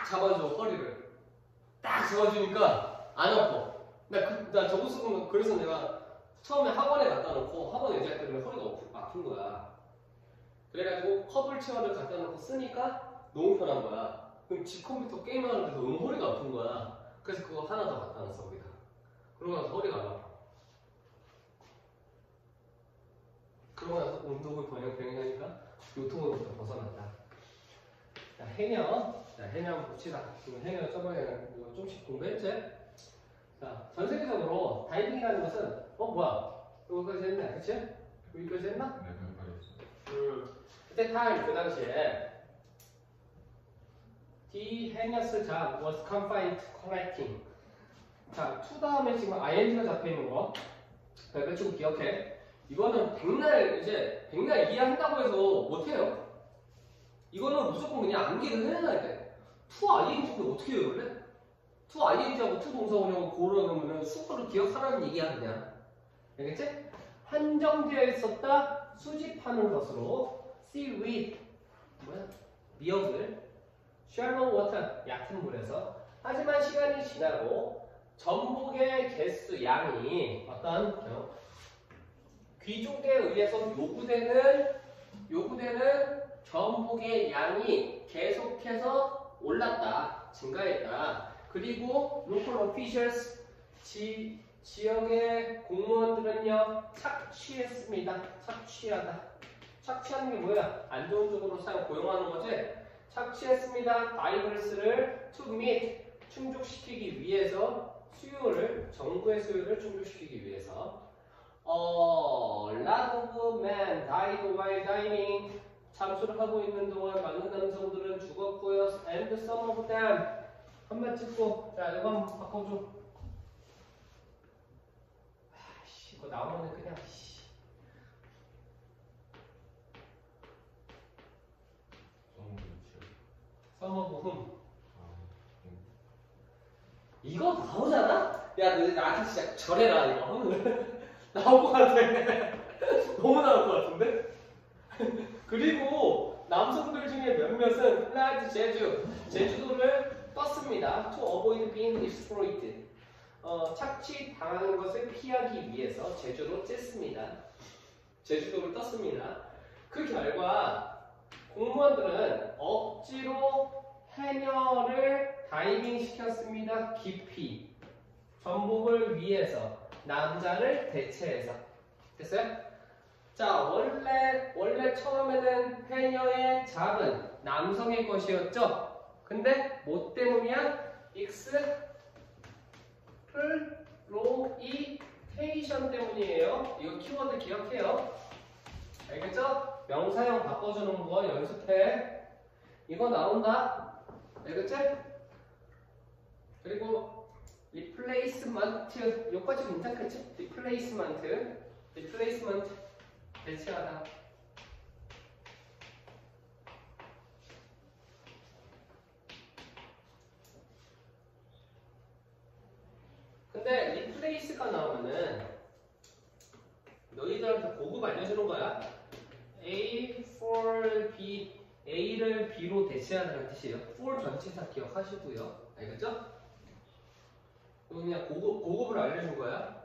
잡아줘 허리를 딱 잡아주니까 안 아파. 나 저거 쓰고 그래서 내가 처음에 학원에 갖다 놓고 학원 의자 때문에 허리가 아픈 거야. 그래가지고 커블 체어를 갖다 놓고 쓰니까 너무 편한 거야. 그럼 집 컴퓨터 게임하는데도 너무 허리가 아픈 거야. 그래서 그거 하나 더 갖다 놨어 거기다. 그러고 나서 허리가 안 아파. 그러고 나서 운동을 병행하니까 요통으로부터 벗어났다. 자, 해녀. 자, 해녀 한번 봅시다. 지금 해녀 저번에 이거 좀씩 공부했지? 자, 전 세계적으로 다이빙이라는 것은 뭐야? 여기까지 했네, 그치? 여기까지 했나? 네, 여기까지 그때 타임 그 당시에 The heinous job was confined to collecting. 자, to 다음에 지금 ing가 잡혀 있는 거. 그러니까 지금 기억해. 이거는 백날 이해한다고 해서 못해요. 이거는 무조건 그냥 암기를 해놔야 돼. to ing인데 어떻게 외울래? to ing하고 to 동사원형을 고르려면 수거를 기억하라는 얘기야 그냥. 알겠지? 한정되어 있었다 수집하는 것으로 seaweed 미역을 shallow water 얕은 물에서 하지만 시간이 지나고 전복의 개수 양이 어떤 귀족에 의해서 요구되는 전복의 양이 계속해서 올랐다 증가했다. 그리고 local officials 지역의 공무원들은요 착취했습니다. 착취하다. 착취하는 게 뭐야? 안 좋은 쪽으로 고용하는 거지? 착취했습니다. divers를 to meet 충족시키기 위해서 정부의 수요를 충족시키기 위해서 lot of men died while diving 잠수를 하고 있는 동안 많은 남성들은 죽었고요. and some of them 한번 찍고 자 이거 한번 바꿔줘. 이거 나오면 그냥 써먹음. 이거 나오잖아? 야, 너 나한테 진짜 절해라, 이거. 나올 것 같아. 너무 나올 것 같은데? 그리고 남성들 중에 몇몇은 플라이드 제주도를 떴습니다. To avoid being exploited. 착취 당하는 것을 피하기 위해서 제주도를 떴습니다. 그 결과 공무원들은 억지로 해녀를 다이빙 시켰습니다. 깊이 전복을 위해서 남자를 대체해서 됐어요? 자 원래 처음에는 해녀의 잡은 남성의 것이었죠. 근데 뭐 때문이야? exploitation 때문이에요. 이거 키워드 기억해요. 알겠죠? 명사형 바꿔주는 거 연습해. 이거 나온다. 알겠지? 그리고 replacement 여기까지 괜찮겠지? replacement 대체하다. 근데 replace가 나오면은 너희들한테 고급 알려주는 거야. A for B A를 B로 대체하는 뜻이에요. for 전치사 기억하시고요. 알겠죠? 이거 그냥 고급을 알려준 거야.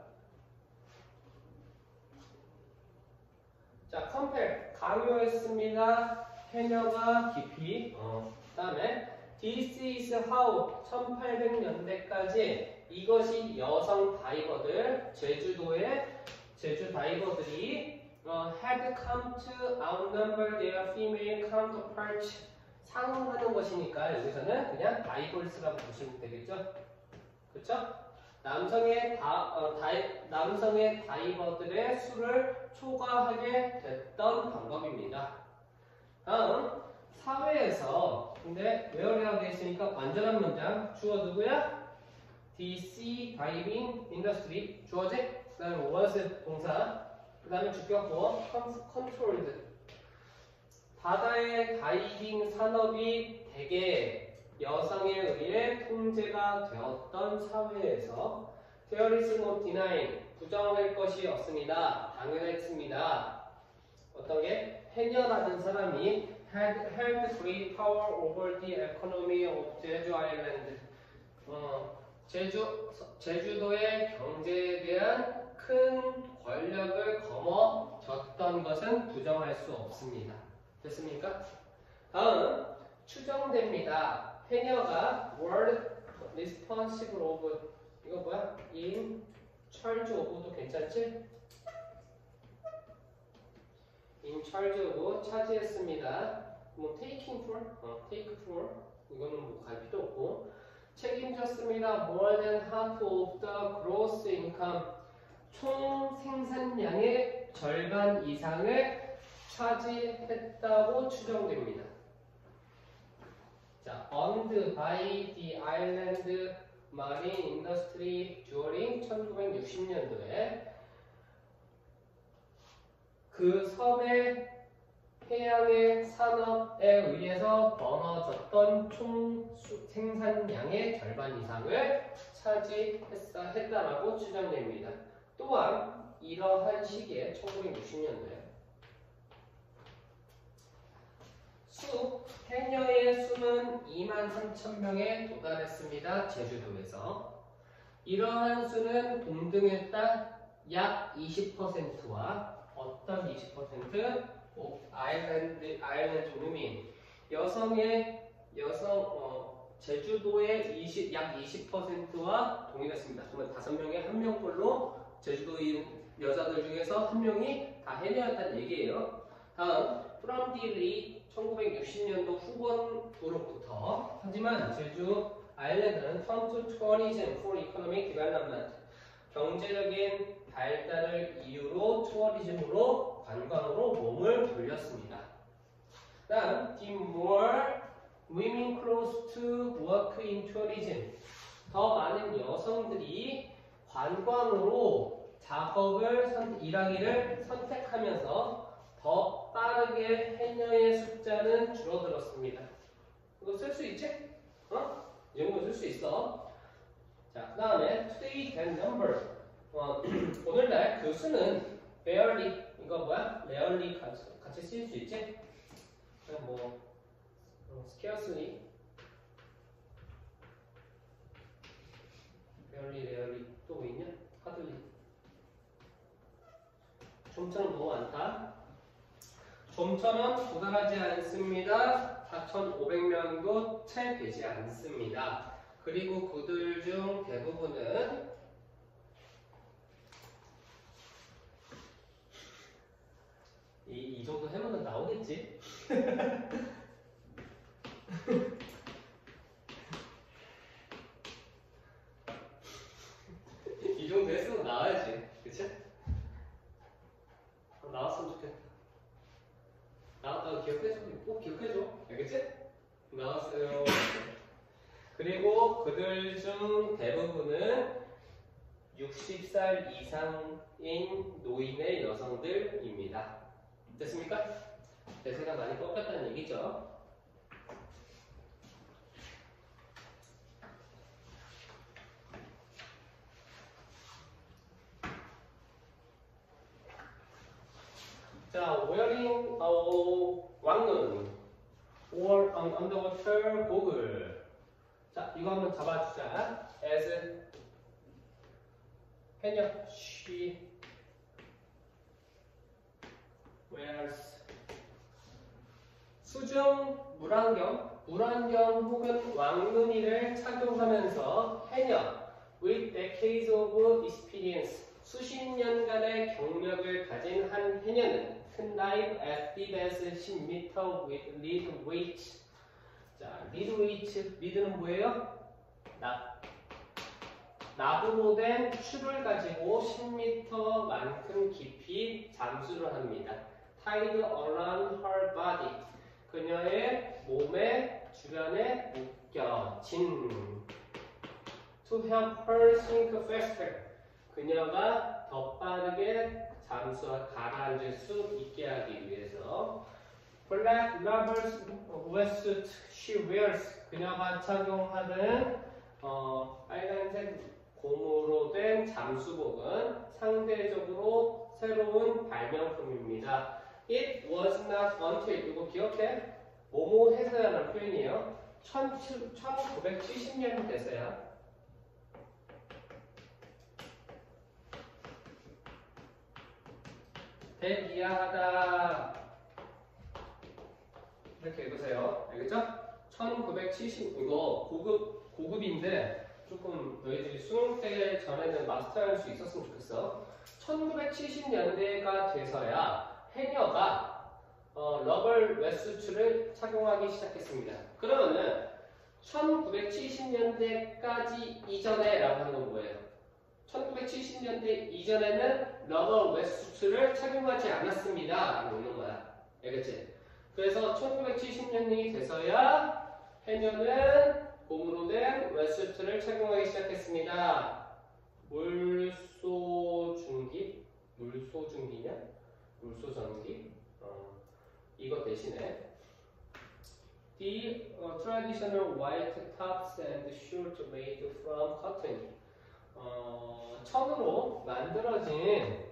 자, compare 강요했습니다. 해녀가 깊이. 그다음에 This is how 1800년대까지 이것이 여성 다이버들 제주 다이버들이 had come to outnumber their female counterparts 상응하는 것이니까 여기서는 그냥 divers라고 보시면 되겠죠? 그렇죠? 남성의 다이버들의 수를 초과하게 됐던 방법입니다. 다음 사회에서 근데 where라고 되어 있으니까 완전한 문장 주어 누구야? The sea diving industry 주어지? 그 다음에 was 동사 그 다음에 주격보 controlled 바다의 다이빙 산업이 대개 여성에 의해 통제가 되었던 사회에서 there is no denying 부정할 것이 없습니다. 당연했습니다. 어떤 게 해녀라는 사람이 had held great power over the economy of 제주 아일랜드. 제주도의 경제에 대한 큰 권력을 거머쥐었던 것은 부정할 수 없습니다. 됐습니까? 다음 추정됩니다. 해녀가 were responsible of 이거 뭐야? in charge of도 괜찮지? in charge of 차지했습니다. 뭐 taking for? take for 이거는 뭐 갈 필요 없고 책임졌습니다. more than half of the gross income 총 생산량의 절반 이상을 차지했다고 추정됩니다. 자, owned by the island marine industry during 1960년도에 그 섬의 해양의 산업에 의해서 벌어졌던 총 생산량의 절반 이상을 차지했다라고 추정됩니다. 또한 이러한 시기에 1960년도에 해녀의 수는 23,000명에 도달했습니다. 제주도에서. 이러한 수는 동등했다 약 20%와 어떤 20%? 아일랜드 주민 제주도의 약 20%와 동일했습니다. 정말 5명에 1명꼴로 제주도인 여자들 중에서 1명이 다 해녀였다는 얘기예요. 다음 from the lead 1960년도 후반부로부터 하지만 제주 아일랜드는 turn to tourism for economic development 경제적인 발달을 이유로 투어리즘으로 관광으로 몸을 돌렸습니다. 다음 the more women close to work in tourism 더 많은 여성들이 관광으로 일하기를 선택하면서 더 빠르게 해녀의 숫자는 줄어들었습니다. 이거 쓸 수 있지? 이 정도 쓸 수 있어. 자, 그 다음에 today that number 오늘날 그 수는 rarely 이거 뭐야? rarely 같이 쓰일 수 있지? 그냥 뭐 scarcely rarely 또 뭐 있냐? hardly 좀처럼 너무 많다. 좀처럼 도달하지 않습니다. 4,500명도 채 되지 않습니다. 그리고 그들 중 대부분은 이 정도 해보면 나오겠지? 이 정도 했으면 나와야지. 그치? 나왔으면 좋겠다. 나왔다고 기억해줘. 꼭 기억해줘. 알겠지? 나왔어요. 그리고 그들 중 대부분은 60살 이상인 노인의 여성들입니다. 됐습니까? 대세가 많이 꺾였다는 얘기죠. 자, wearing 왕눈 or an underwater goggle. 자, 이거 한번 잡아주자. as 해녀 she wears 수중 물안경 혹은 왕눈이를 착용하면서 해녀 with decades of experience 수십 년간의 경력을 가진 한 해녀는 can dive as deep as 10m with lead weight. 자, lead는 뭐예요? 납으로 된 추를 가지고 10m만큼 깊이 잠수를 합니다. tied around her body. 그녀의 몸의 주변에 묶여진. to help her sink faster. 그녀가 더 빠르게 가라앉을 수 있게 하기 위해서. black rubber wetsuit she wears. 그녀가 착용하는 빨간색 고무로 된 잠수복은 상대적으로 새로운 발명품입니다. It was not until 이거 기억해? 뭐뭐 해서야라는 표현이에요. 1970년 돼서야 대기하다 이렇게 읽으세요. 알겠죠? 1970 이거 고급인데 조금 너희들이 수능 때 전에는 마스터할 수 있었으면 좋겠어. 1970년대가 돼서야 해녀가 러벌 웨스트를 착용하기 시작했습니다. 그러면은 1970년대까지 이전에 라고 하는 건 뭐예요? 1970년대 이전에는 러버 웨스트를 착용하지 않았습니다. 라고 있는 거야. 알겠지? 그래서 1970년이 돼서야 해녀는 고무로 된 웨스트를 착용하기 시작했습니다. 물소중기? 물소중기냐? 물소전기? 이거 대신에 The traditional white tops and shirt made from cotton. 천으로 만들어진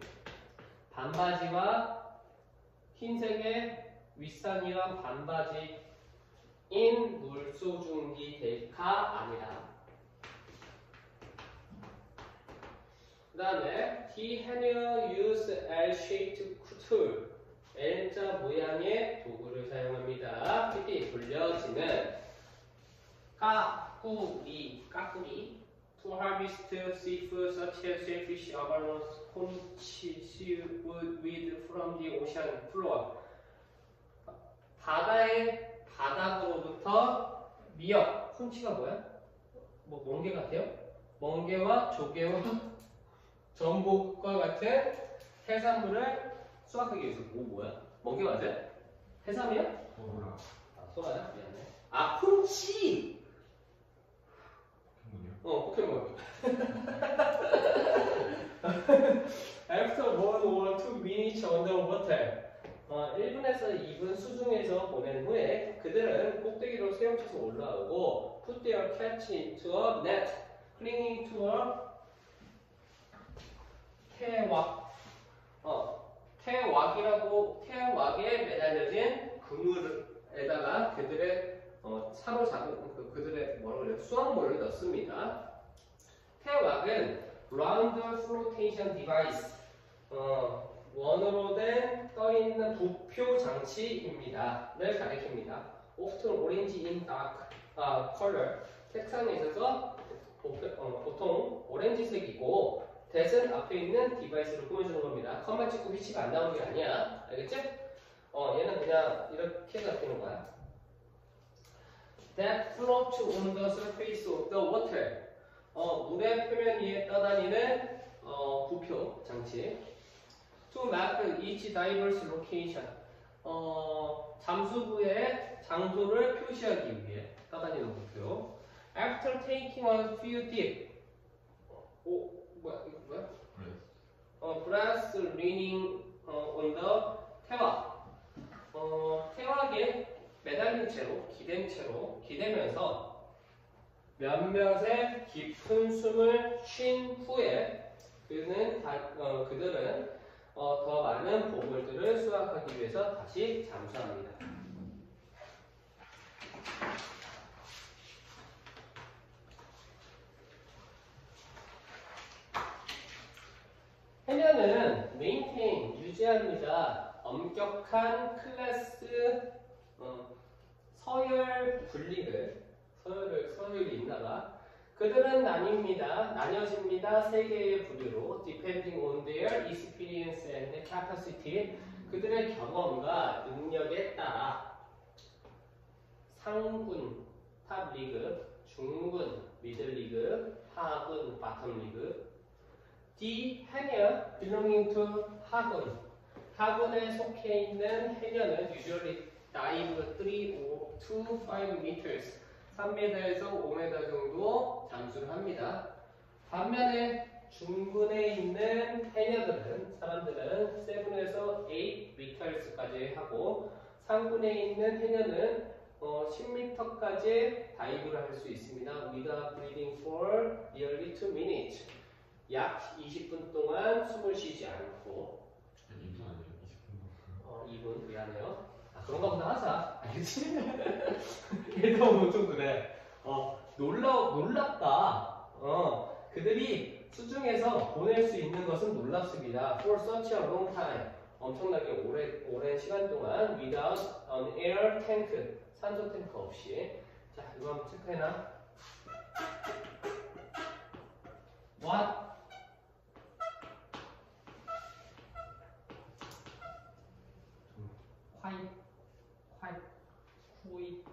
반바지와 흰색의 윗상의와 반바지인 물소중기 데카 아니라. 그 다음에 The hanger used L-shaped tool. L자 모양의 도구를 사용합니다. 핏이 돌려지는 까꾸리 to harvest seafood such as shellfish, abalone, conch, seaweed from the ocean floor. 바다의 바닥으로부터 미역, 콘치가 뭐야? 뭐 멍게 같아요? 멍게와 조개와 전복과 같은 해산물을 수확하기 위해서. 오 뭐야? 멍게 맞아? 해삼이야? 뭐라? 소라야? 미안해. 아 콘치! 포켓몬. After World War II minutes underwater. 1분에서 2분 수중에서 보낸 후에 그들은 꼭대기로 세움쳐서 올라오고 put their catch into a net, clinging to a 태왁에 매달려진 그물에다가 그들의 사로잡은 그들의 뭐라고 그래요? 수확물을 넣습니다. 태왁은 round flotation device, 원으로 된 떠있는 부표 장치입니다.를 가리킵니다. often orange in dark color. 색상에 있어서 보통 오렌지색이고 that은 앞에 있는 디바이스로 꾸며주는 겁니다. 컴만 찍고 위치가 안 나오는 게 아니야. 알겠지? 얘는 그냥 이렇게 잡히는 거야. That float on the surface of the water. 물의 표면 위에 떠다니는 부표 장치. To map each diver's location. 잠수부의 장소를 표시하기 위해 떠다니는 부표. After taking a few dip. 뭐야? 이거 뭐야? brass leaning on the 태왁. 태왁에 매달린 채로, 기대면서 몇몇의 깊은 숨을 쉰 후에 그들은 더 많은 보물들을 수확하기 위해서 다시 잠수합니다. 해녀는 maintain, 유지합니다. 엄격한 클래스 서열이 있나봐. 그들은 나뉘어집니다. 세 개의 부류로 depending on their experience and capacity. 그들의 경험과 능력에 따라 상군, 탑 리그, 중군, 미들 리그, 하군, 바텀 리그. The hanger belonging to 하군에 속해 있는 해녀는 usually dive 3 to 5 meters, 3m에서 5m 정도 잠수를 합니다. 반면에 중군에 있는 사람들은 7에서 8 meters까지 하고 상군에 있는 해녀는 10m까지 다이브를 할 수 있습니다. Without breathing for nearly 2 minutes. 약 20분 동안 숨을 쉬지 않고. 2분 아니에요? 20분? 2분 미안해요. 그런가 보다 하자. 알겠지? 얘도 좀 그래. 놀랍다. 그들이 수중에서 보낼 수 있는 것은 놀랍습니다. For such a long time. 엄청나게 오랜 시간 동안 without an air tank. 산소 탱크 없이. 자, 이거 한번 체크해놔. What? quite, quite.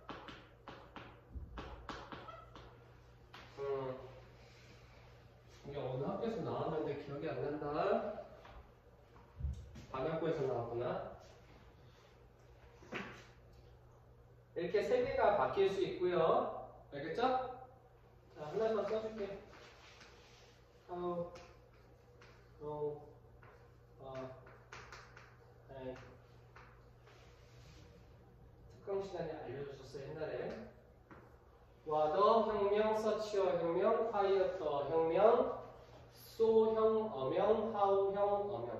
이게 어느 학교에서 나왔는데 기억이 안 난다. 방역부에서 나왔구나. 이렇게 세 개가 바뀔 수 있고요. 알겠죠? 자, 하나만 써줄게. How, 네. 특강 시간에 알려주셨어요, 옛날에. 와더 혁명, 서치어 혁명, 파이어터 혁명, 소형 어명, 하우형 어명.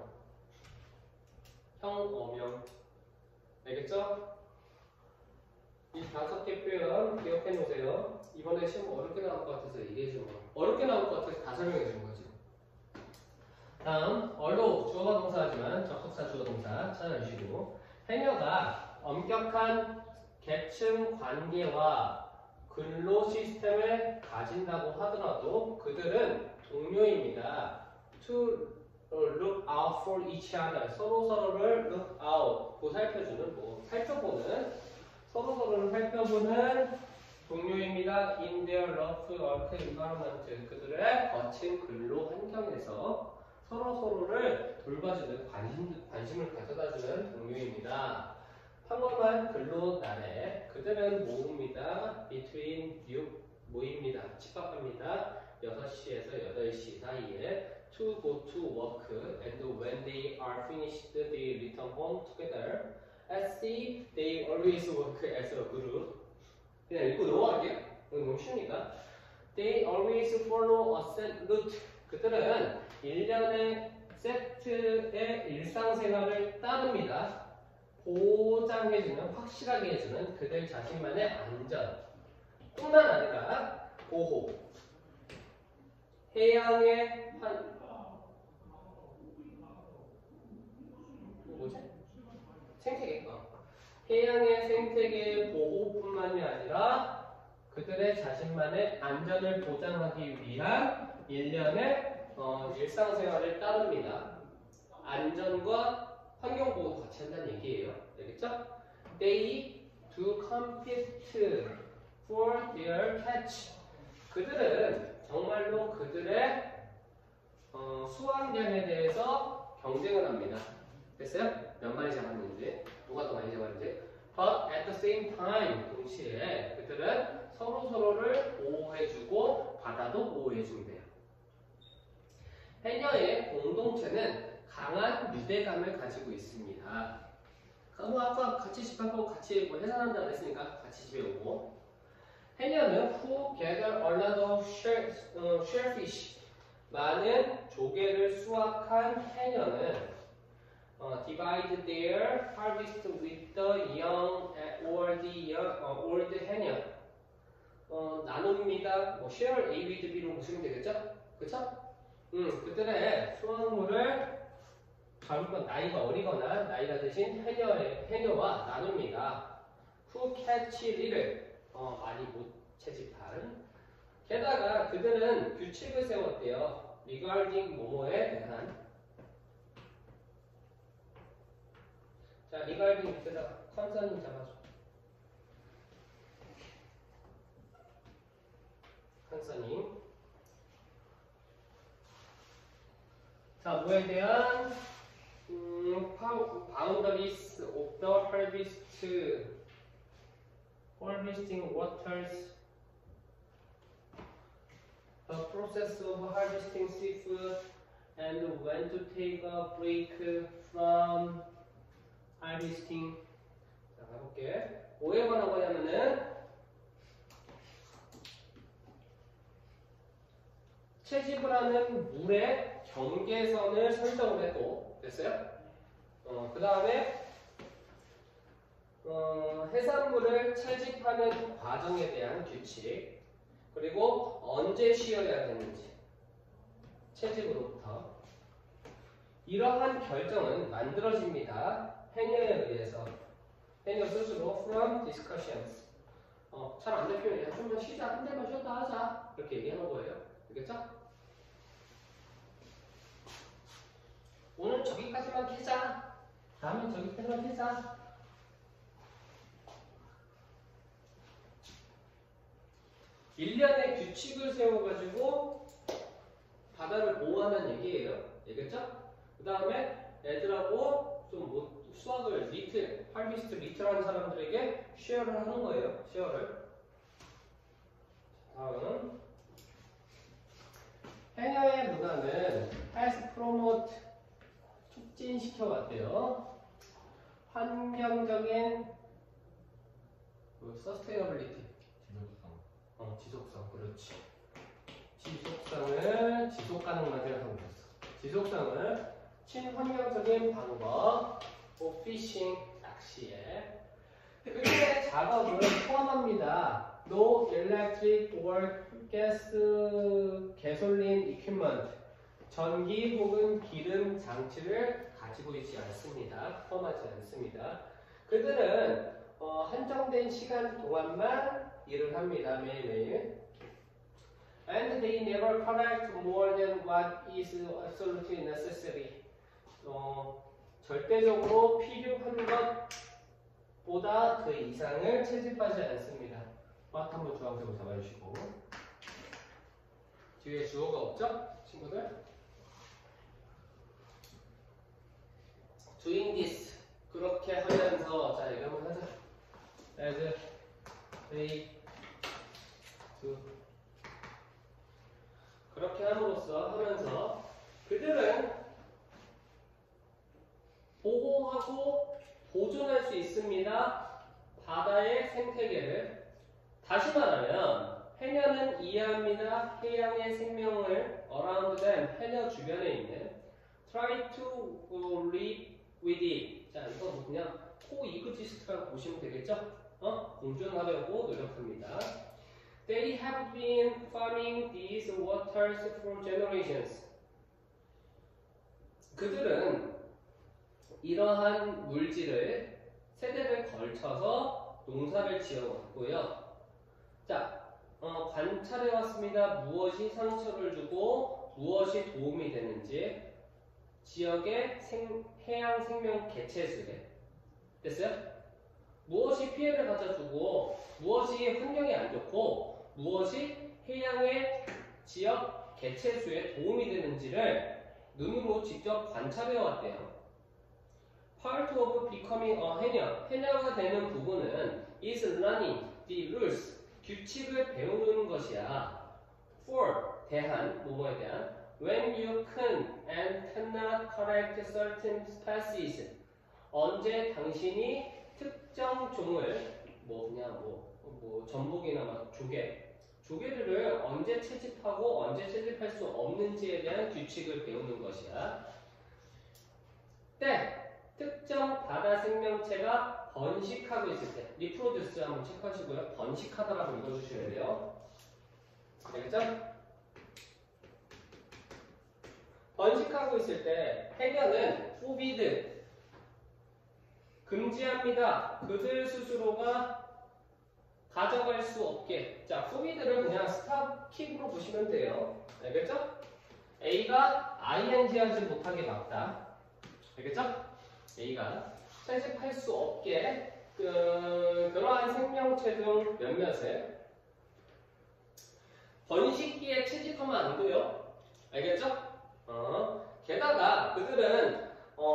형 어명. 알겠죠? 이 5개 표현 기억해 놓으세요. 이번에 시험 어렵게 나올 것 같아서 얘기해 준 거. 어렵게 나올 것 같아서 다 설명해 준 거지. 다음, 얼로 주어가 동사하지만 접속사 주어 동사 찾아주시고, 해녀가 엄격한 계층 관계와 근로 시스템을 가진다고 하더라도 그들은 동료입니다. To look out for each other. 서로를 look out, 보살펴주는, 살펴보는, 서로를 살펴보는 동료입니다. In their rough work environment. 그들의 거친 근로 환경에서 서로를 돌봐주는 관심을 가져다주는 동료입니다. 평범한 근로 날에 그들은 모읍니다. Between 모입니다. 집합합니다. 6시에서 8시 사이에 to go to work and when they are finished they return home together. At sea they always work as a group. 그냥 읽고 넘어갈게요. 너무 쉬우니까. They always follow a set route. 그들은 일련의 세트의 일상생활을 따릅니다. 보장해주는, 확실하게 해주는 그들 자신만의 안전 뿐만 아니라 보호, 해양의 뭐지? 생태계. 해양의 생태계 보호뿐만이 아니라 그들의 자신만의 안전을 보장하기 위한 일련의 일상생활을 따릅니다. 안전과 환경보호도 같이 한다는 얘기예요. 알겠죠? They do compete for their catch. 그들은 정말로 그들의 수확량에 대해서 경쟁을 합니다. 됐어요? 몇 마리 잡았는지, 누가 더 많이 잡았는지. But at the same time, 동시에 그들은 서로를 보호해주고 바다도 보호해준대요. 해녀의 공동체는 강한 유대감을 가지고 있습니다. 아까 같이 집합하고 같이 해산한다 그랬으니까 같이 집에 오고. 해녀는 who gather a lot of shellfish. 많은 조개를 수확한 해녀는 divide their harvest with the young or the old 해녀. 나눕니다. share A with B로 보시면 되겠죠? 그쵸? 그들의 수확물을 가볍건 나이가 어리거나 나이가 드신 해녀와 나눕니다. Who catch 이를 많이 못 채집한. 게다가 그들은 규칙을 세웠대요. Regarding 뭐뭐에 대한. 자, regarding 밑에다 컨서닝 잡아줘. 컨서닝. 자, 뭐에 대한 boundaries of the harvesting waters, the process of harvesting seafood, and when to take a break from harvesting. 자, 가볼게. 뭐에 관한 거냐면은 채집을 하는 물의 경계선을 설정을 했고, 됐어요? 그 다음에 해산물을 채집하는 과정에 대한 규칙, 그리고 언제 쉬어야 되는지, 채집으로부터. 이러한 결정은 만들어집니다. 해녀에 의해서. 해녀 스스로 from discussions. 잘 안 될 표현이야. 좀만 쉬자. 한 대만 쉬었다 하자. 이렇게 얘기하는 거예요. 알겠죠? 오늘 저기까지만 캐자. 다음엔 저기까지만 캐자. 일련의 규칙을 세워가지고 바다를 보호하는 얘기예요. 알겠죠? 그 다음에 애들하고 좀 뭐 수학을 리틀, 할비스트 리틀 하는 사람들에게 쉐어를 하는 거예요. 쉐어를. 다음 해녀의 문화는 has promote 촉진시켜왔대요. 환경적인 sustainability 지속성 그렇지. 지속성을 지속 가능만 생각하고 있었어. 지속성을 친환경적인 방법, 피싱, 낚시에 그의 작업을 포함합니다. No electric or gas, gasoline equipment, 전기 혹은 기름 장치를 가지고 있지 않습니다. 포함하지 않습니다. 그들은 한정된 시간 동안만 일을 합니다. 매일매일. And they never collect more than what is absolutely necessary. 절대적으로 필요한 것보다 그 이상을 채집하지 않습니다. what 한번 주황색으로 잡아주시고. 뒤에 주어가 없죠? 친구들? Doing this. 그렇게 하면서, 자, 이거 한번 하자. As they do. 그렇게 함으로써 하면서 그들은 보호하고 보존할 수 있습니다. 바다의 생태계를. 다시 말하면 해녀는 이해합니다. 해양의 생명을 around them, 해녀 주변에 있는 try to live with it. 자, 이거 뭐 그냥 코이그지스트라고 보시면 되겠죠? 공존하려고 노력합니다. They have been farming these waters for generations. 그들은 이러한 물질을 세대를 걸쳐서 농사를 지어왔고요. 자, 관찰해 왔습니다. 무엇이 상처를 주고 무엇이 도움이 되는지 지역의 해양 생명 개체수에 됐어요? 무엇이 피해를 가져주고 무엇이 환경에 안 좋고 무엇이 해양의 지역 개체수에 도움이 되는지를 눈으로 직접 관찰해 왔대요. Part of becoming a 해녀. 해녀가 되는 부분은 is learning the rules. 규칙을 배우는 것이야. For 대한, 뭐뭐에 대한. When you can and cannot collect certain species. 언제 당신이 특정 종을 전복이나 막 조개들을 언제 채집하고 언제 채집할 수 없는지에 대한 규칙을 배우는 것이야. 때 특정 바다 생명체가 번식하고 있을 때 리프로듀스 한번 체크하시고요. 번식하다라고 읽어주셔야 돼요. 알겠죠? 번식하고 있을 때 해녀는 forbid 금지합니다. 그들 스스로가 가져갈 수 없게. 자, forbid를 그냥 스탑 킥으로 보시면 돼요. 알겠죠? A가 ing 하지 못하게 막다. 알겠죠? A가 채집할 수 없게 그러한 생명체 중 몇몇을 번식기에 채집하면 안 돼요. 알겠죠? 게다가 그들은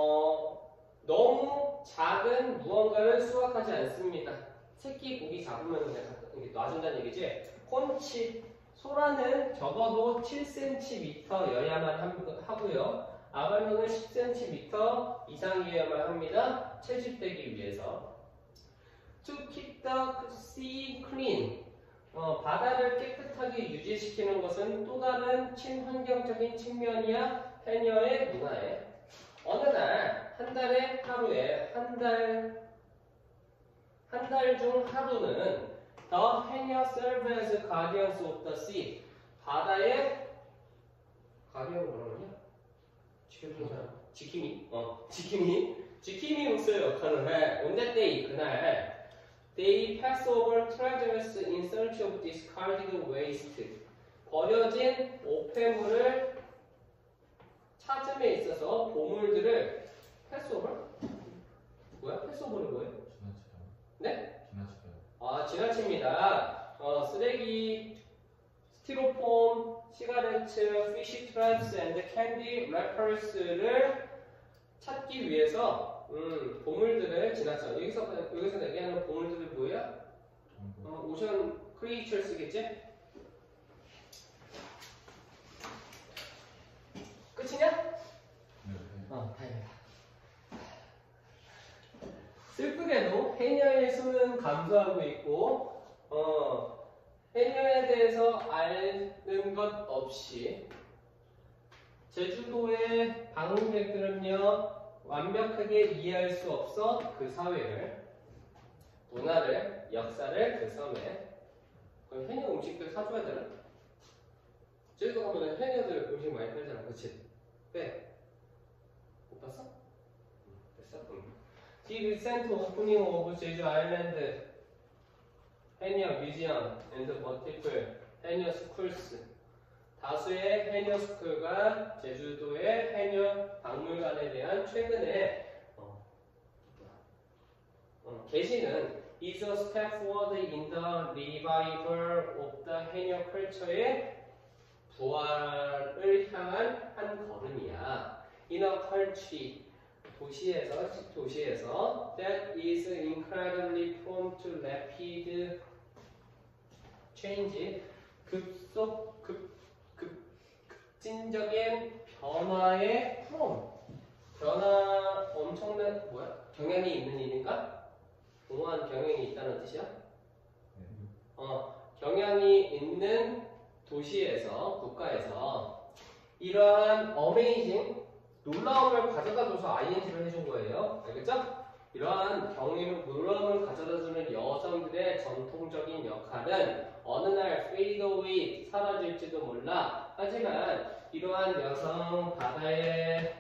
너무 작은 무언가를 수확하지 않습니다. 새끼 고기 잡으면 그냥 놔준다는 얘기지. 콘치, 소라는 적어도 7cm여야만 하고요. 아발론은 10cm 이상이어야만 합니다. 채집되기 위해서. To keep the sea clean. 바다를 깨끗하게 유지시키는 것은 또 다른 친환경적인 측면이야. 해녀의 문화에. 어느 날, 한 달에 하루에, 한 달 중 하루는 The Henya serve as guardians of the sea. 바다의 가디언은 뭐라고 하냐? 지켜주는 사람. 지킴이. 지킴이 목소리 역할을 해. On that day, 그날. They pass over treasures in search of discarded waste. 버려진 오폐물을 찾음에 있어서 보물들을 패스오버? 뭐야? 패스오버는 뭐예요? 지나쳐요. 네? 지나쳐요. 아, 지나칩니다. 쓰레기, 스티로폼, 시가레츠, 피쉬 트랩스 앤드 캔디 래퍼스를 찾기 위해서 보물들을 지나쳐. 여기서 얘기하는 보물들이 뭐야? 오션 크리에이처스겠지? 끝이냐? 네. 다행이다. 슬프게도 해녀의 수는 감소하고 있고, 해녀에 대해서 아는 것 없이 제주도의 방문객들은요 완벽하게 이해할 수 없어 그 사회를, 문화를, 역사를 그 섬에. 그럼 해녀 음식들 사줘야 되나? 제주도 가면 해녀들 음식 많이 팔잖아, 그치? 네. 못 봤어? 됐어? The recent opening of Jeju Island 해녀 뮤지엄 and multiple 해녀 스쿨스. 다수의 해녀 스쿨과 제주도의 해녀 박물관에 대한 최근의 게시는 is a step forward in the revival of the 해녀 culture의 부활을 향한 한 걸음이야. In a country, 도시에서 that is incredibly prone to rapid change, 급진적인 변화의 변화 엄청난 경향이 있는 일인가? 공허한 경향이 있다는 뜻이야? 경향이 있는 도시에서, 국가에서 이러한 어메이징, 놀라움을 가져다줘서 ing를 해준 거예요. 알겠죠? 이러한 놀라움을 가져다주는 여성들의 전통적인 역할은 어느 날 fade away, 사라질지도 몰라. 하지만 이러한 여성, 바다에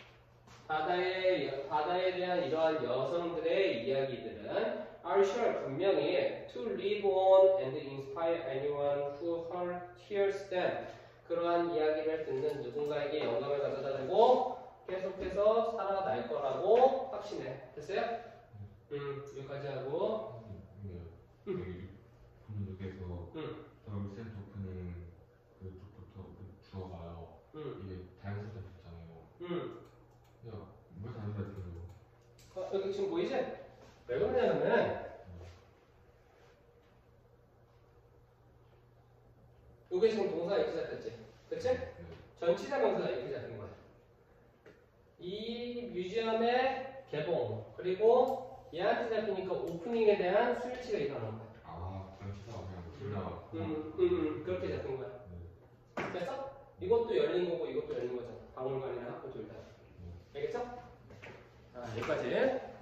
대한 이러한 여성들의 이야기들은 are sure, 분명히 to live on and inspire anyone who hears them. 그러한 이야기를 듣는 누군가에게 영감을 가져다주고 계속해서 살아날 거라고 확신해. 됐어요? 여기까지 하고. 여기 분들께서 더 리센트 오프닝 그쪽부터 주어가요. 이게 다양성도 있잖아요. 야, 뭐 다르다 들어요. 여기 지금 보이지? 왜 그러냐면은 이게 지금 동사가 이렇게 시작됐지? 그치? 전치사 명사가 이렇게 시작된 거야. 이 뮤지엄의 개봉, 그리고 얘한테 잡히니까 오프닝에 대한 스위치가 일어나는 거야. 전치사가 그냥 둘다 그렇게 잡힌 거야. 됐어? 이것도 열린 거고 이것도 열린 거잖아. 박물관이나 학교 둘 다. 알겠죠? 자, 여기까지.